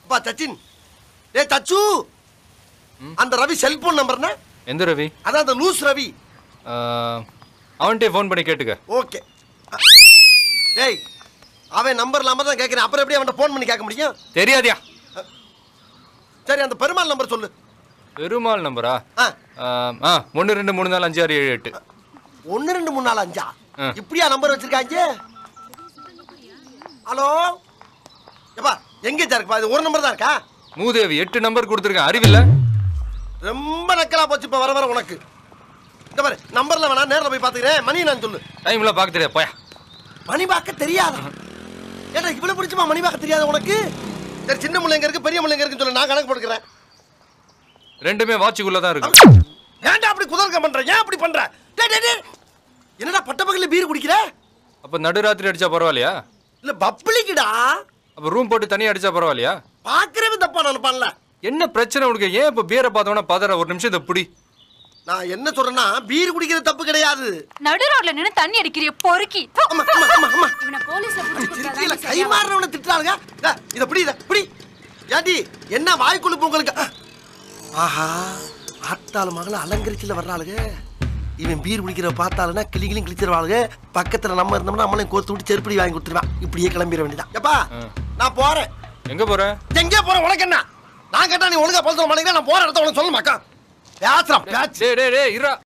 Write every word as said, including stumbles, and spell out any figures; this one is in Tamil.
அப்பா சச்சின் ஏ சச்சு அந்த ரவி செல்போன் நம்பர் என்ன? எந்த ரவி? அதான் அந்த லூஸ் ரவி. அவன்கிட்ட ஃபோன் பண்ணி கேட்டுக்க. ஓகே. டேய் அவன் நம்பர் இல்லாம தான் கேட்கிறேன், அப்புறம் எப்படி அவன்கிட்ட ஃபோன் பண்ணி கேட்க முடியும்? தெரியாதியா? சரி அந்த பெருமாள் நம்பர் சொல்லு. பெருமாள் நம்பரா? ஆ ஒன்று ரெண்டு மூணு நாலு அஞ்சு ஆறு ஏழு எட்டு. ஒன்று ரெண்டு மூணு நாலு அஞ்சா? இப்படியா நம்பர் வச்சிருக்காங்க? ஹலோ எப்பா எங்க இருக்குப்பா? இது ஒரு நம்பர் தான் இருக்கா? மூதேவி எட்டு நம்பர் கொடுத்துருக்கேன், அறிவில்ல? ரொம்ப நக்கலா போச்சு இப்ப வர வர உனக்கு. இந்த பாரு நம்பர்ல வேணா நேரில் போய் பாத்துக்கிறேன். மணி நான் சொல்லு. டைம்ல பார்க்க தெரியாது போயா. மணி பார்க்க தெரியாதா? ஏடா இவ்வளவு பிடிச்சுமா மணி பார்க்க தெரியாத உனக்கு? சரி சின்ன முள்ளை எங்க இருக்கு பெரிய முள்ளை எங்க இருக்குன்னு சொல்லு, நான் கணக்கு போட்டுக்கிறேன். ரெண்டுமே வாட்சுக்குள்ள தான் இருக்கு. ஏன்டா அப்படி குதர்க்கம் பண்ற? ஏன் அப்படி பண்ற? டேய் டேய் டேய் என்னடா பட்ட பகல்ல பீர் குடிக்கிற? அப்ப நடுராத்திரி அடிச்சா பரவாயில்லையா? இல்ல பப்ளிக்குடா. அப்ப ரூம் போட்டு தனியா அடிச்சா பரவாயில்லையா? பாக்குறவே தப்பா நினைப்பான்ல. என்ன பிரச்சனை உனக்கு? ஏன் இப்ப பீரை பார்த்தவன பதற? ஒரு நிமிஷம் இதை புடி. நான் என்ன சொல்றேன்னா பீர் குடிக்கிறது தப்பு கிடையாது. நடு ரோட்ல நின்னு தண்ணி அடிக்கிறிய பொறுக்கி. அம்மா அம்மா அம்மா அம்மா இவனை போலீஸ்ல புடிச்சு திருச்சியில கை மாறனவன திட்டுறாங்க. இத புடி இத புடி. ஏண்டி என்ன வாய் குளுப்பு உங்களுக்கு? ஆஹா ஆத்தால மகள அலங்கரிச்சில வர்றாளுங்க. இவன் பீர் குடிக்கிற பார்த்தாலுன்னா கிளி கிளி கிழிச்சிருவாளுங்க. பக்கத்துல நம்ம இருந்தோம்னா நம்மளையும் கோத்து விட்டு செருப்படி வாங்கி கொடுத்துருவான். இப்படியே கிளம்பிட வேண்டியதான். எப்பா நான் போறேன். எங்க போற? எங்கே போறேன் உனக்கு என்ன? நான் கேட்டா நீ ஒழுங்கா பதில் சொல்ல மாட்டேங்கிற. நான் போற இடத்த உனக்கு சொல்ல மாட்டேன். பேசுறான் பேச்சு. டேய் டேய் டேய் இரா.